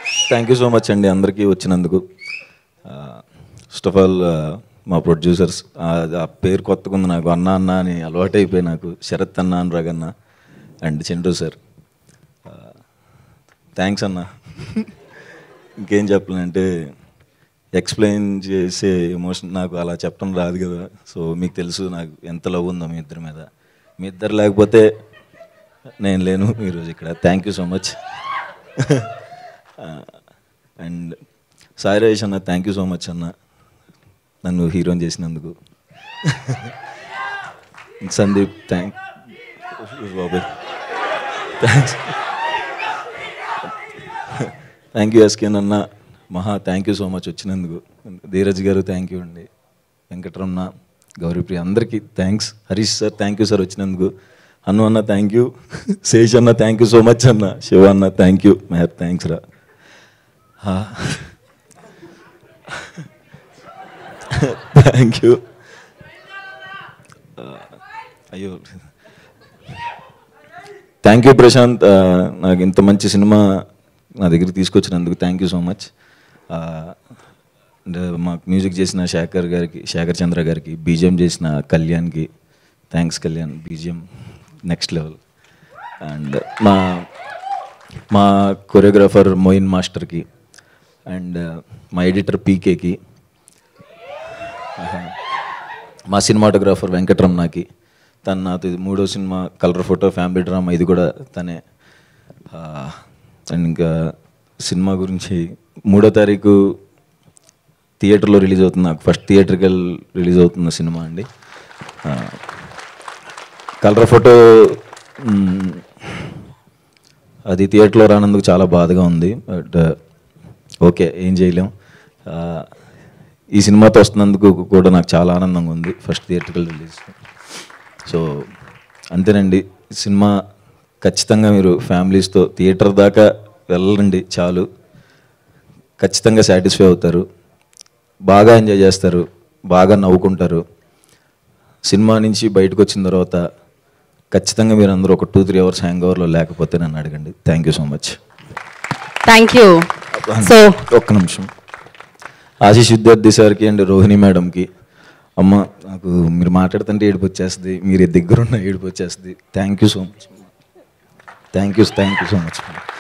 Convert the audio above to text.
Thank you so much అండి అందరికీ వచ్చినందుకు. ఫస్ట్ ఆఫ్ ఆల్ మా ప్రొడ్యూసర్స్, ఆ పేరు కొత్తగా ఉంది నాకు, అన్న అన్న అని అలవాటైపోయి నాకు, శరత్ అన్న, అనురాగ్ అన్న అండ్ చంద్రు సార్. థ్యాంక్స్ అన్న. ఇంకేం చెప్పాలంటే ఎక్స్ప్లెయిన్ చేసే ఎమోషన్ నాకు అలా చెప్పడం రాదు కదా. సో మీకు తెలుసు నాకు ఎంత లవ్ ఉందో మీ ఇద్దరి మీద. మీ ఇద్దరు లేకపోతే నేను లేను ఈరోజు ఇక్కడ. Thank you so much. And Sai Rajesh అన్న, థ్యాంక్ యూ సో మచ్ అన్న, నన్ను హీరోని చేసినందుకు. సందీప్ బాబాయ్ థ్యాంక్స్. థ్యాంక్ యూ ఎస్కేన్ అన్న, మహా థ్యాంక్ యూ సో మచ్ వచ్చినందుకు. ధీరజ్ గారు థ్యాంక్ యూ అండి, వెంకటరమణ, గౌరీప్రియ అందరికీ thanks. Harish sir thank you sir వచ్చినందుకు. అను అన్న థ్యాంక్ యూ. శేష్ అన్న థ్యాంక్ యూ సో మచ్ అన్న. శివ అన్న థ్యాంక్ యూ. మెహర్ థ్యాంక్స్ రా. Thank you. అయ్యో థ్యాంక్ యూ ప్రశాంత్, నాకు ఇంత మంచి సినిమా నా దగ్గరికి తీసుకొచ్చినందుకు thank you so much. And మాకు మ్యూజిక్ చేసిన శేఖర్ చంద్ర గారికి, బీజిఎం చేసిన కళ్యాణ్కి thanks. Kalyan BGM next level. And మా కొరియోగ్రాఫర్ మోయిన్ మాస్టర్కి, అండ్ మా ఎడిటర్ పీకేకి, మా సినిమాటోగ్రాఫర్ వెంకటరమణకి, తను నాతో ఇది 3వ cinema colour photo family drama, ఇది కూడా తనే. అండ్ ఇంకా సినిమా గురించి 3వ తారీఖు థియేటర్లో రిలీజ్ అవుతుంది, నాకు ఫస్ట్ థియేటర్కల్ రిలీజ్ అవుతున్న సినిమా అండి. కలర్ ఫోటో అది థియేటర్లో రానందుకు చాలా బాధగా ఉంది, బట్ ఓకే ఏం చేయలేం. ఈ సినిమాతో వస్తున్నందుకు కూడా నాకు చాలా ఆనందంగా ఉంది, ఫస్ట్ థియేటర్కల్ రిలీజ్. సో అంతేనండి, సినిమా ఖచ్చితంగా మీరు ఫ్యామిలీస్తో థియేటర్ దాకా వెళ్ళండి చాలు, ఖచ్చితంగా సాటిస్ఫై అవుతారు, బాగా ఎంజాయ్ చేస్తారు, బాగా నవ్వుకుంటారు. సినిమా నుంచి బయటకు వచ్చిన తర్వాత ఖచ్చితంగా మీరు అందరూ ఒక 2-3 అవర్స్ హ్యాంగ్ ఓవర్లో లేకపోతే నన్ను అడగండి. Thank you so much. Thank you. So ఒక్క నిమిషం, ఆశీష్ విద్యార్థి సార్కి అండ్ రోహిణి మేడంకి, అమ్మ నాకు మీరు మాట్లాడుతుంటే ఏడుపు వచ్చేస్తుంది, మీరు దగ్గరున్న ఏడుపు వచ్చేస్తుంది. Thank you so much. Thank you so much.